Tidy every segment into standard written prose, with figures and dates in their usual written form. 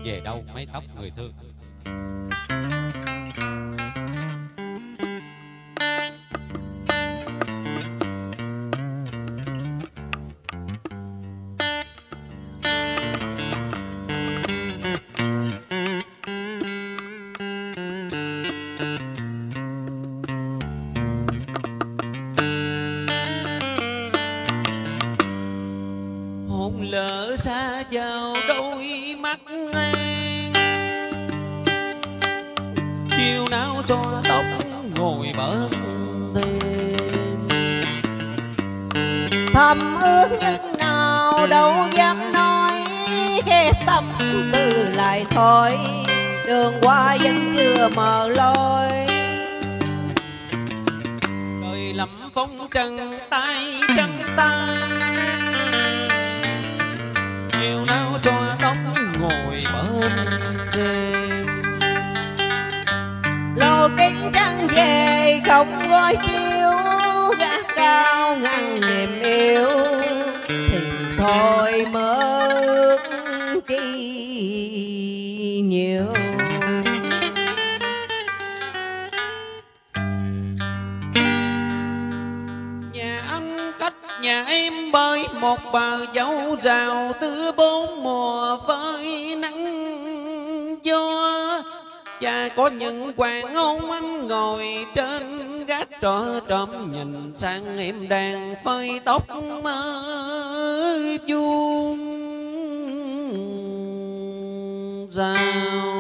về đâu mái tóc người thương. Lỡ xa vào đôi mắt em, chiều nào cho tóc ngồi bên thềm. Thầm ước nhưng nào đâu dám nói, khép tâm tư lại thôi, đường qua vẫn chưa mờ lối. Đời lắm phong trần tay trắng tay, chiều nào cho tóc ngồi bên thềm. Lô kính trăng về không gói chiếu, gác cao ngăn niềm yêu, thì thôi mất chi nhiều. Nhà anh cách nhà em bơi một bờ dấu rào, tứ bốn mùa phơi nắng gió. Và có những hoàng hôn anh ngồi trên gác trọ trộm nhìn sang em đang phơi tóc mơ vuông rào.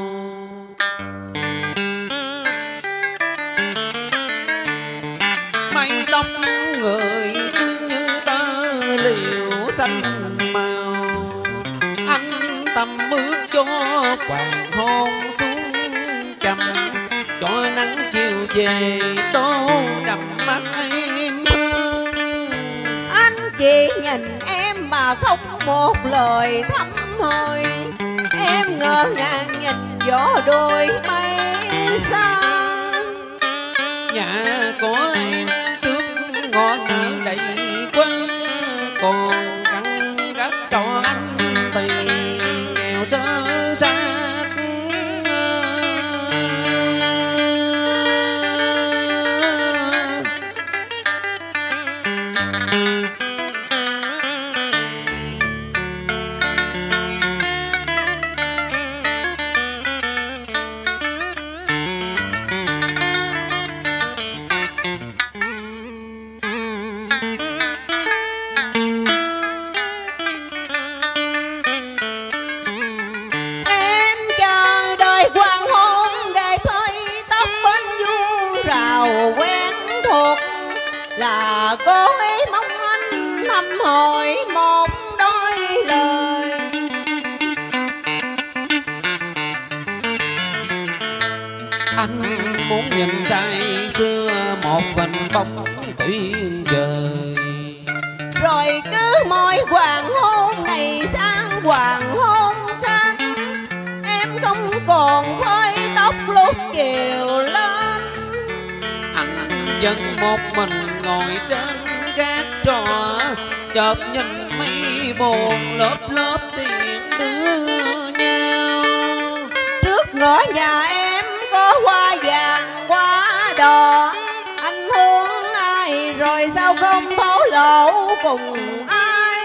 Mái tóc người như tơ liễu xanh màu, anh tầm bước cho hoàng hôn xuống chậm, cho nắng chiều về tô đậm mắt em hơn. Anh chỉ nhìn em mà không một lời thăm hỏi, em ngỡ ngàng nhìn gió đôi mây xa. Nhà của em trước ngõ nở đầy quá, còn căn gác trọ anh thì nghèo sơ xác. Là cô ấy mong anh thăm hỏi một đôi lời. Anh muốn nhìn trai xưa một mình bóng tuyệt vời, rồi cứ mỗi hoàng hôn này sang hoàng hôn khác, em không còn phơi tóc lúc chiều lên. anh vẫn một mình ngồi trên gác trọ, chợt nhìn mây buồn lớp lớp tiếng đưa nhau. Trước ngõ nhà em có hoa vàng hoa đỏ, anh thương ai rồi sao không thổ lộ cùng ai.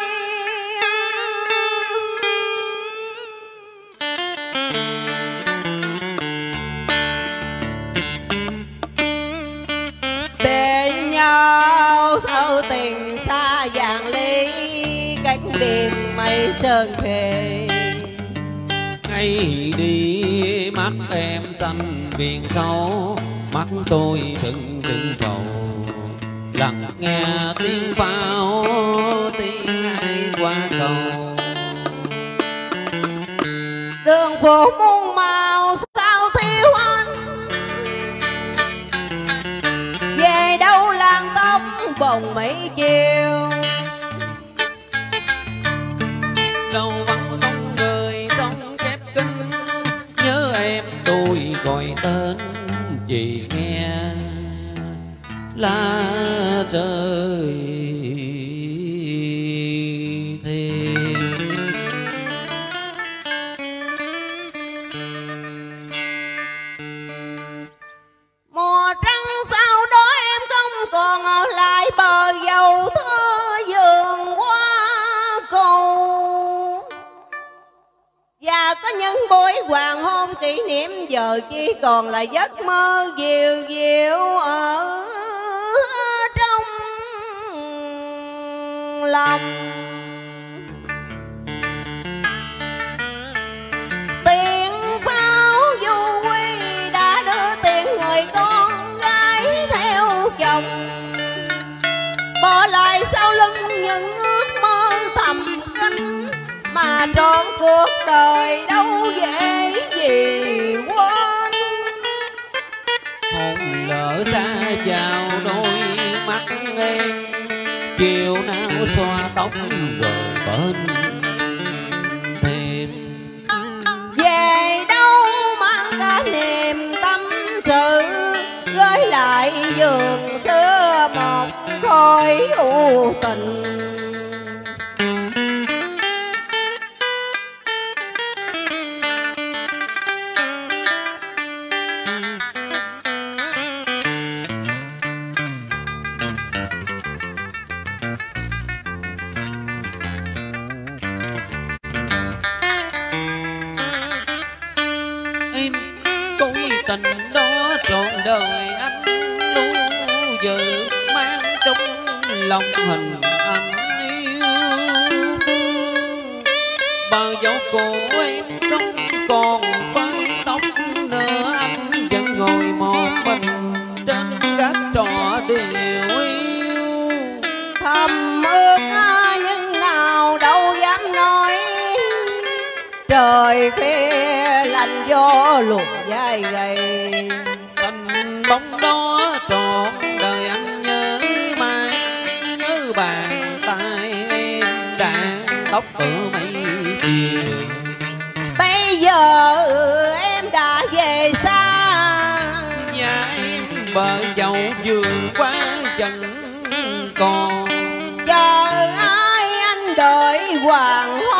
Bên nhau sao tình xa vàng ly, cách biệt mây sơn thề. Ngày đi mắt em xanh biển sâu, mắt tôi trừng trừng trầu, lặng nghe tiếng pháo tiếng ai qua cầu. Đường phố muôn màu sao thiếu anh, về đâu làng tóc bồng mấy chiều. Lâu vắng bóng người sông chép kinh, nhớ em tôi gọi tên chỉ nghe lá trời thêm. kỷ niệm giờ chỉ còn là giấc mơ dịu dịu ở trong lòng. Tiếng pháo du quy đã đưa tiền người con gái theo chồng, bỏ lại sau lưng những ước mơ thầm kín mà trọn cuộc đời đâu dễ gì quên. Hôn lỡ xa vào đôi mắt em, chiều nào xoa tóc rồi bên thêm. Về đâu mang cả niềm tâm sự, gửi lại giường xưa một khối u tình. Tình đó trọn đời anh lưu giữ, mang trong lòng hình ảnh yêu thương. Bao dấu cổ em không còn phai tóc nữa, anh vẫn ngồi một mình trên gác trọ điều yêu. Thầm ước nhưng nào đâu dám nói, trời khuya lạnh gió luộc vai gầy. Tình bóng đó trọn đời anh nhớ mãi, nhớ bàn tay em đàn tóc từ mấy chiều. Bây giờ em đã về xa, Nhà em bờ dầu vườn quá vẫn còn. chờ ai anh đợi hoàng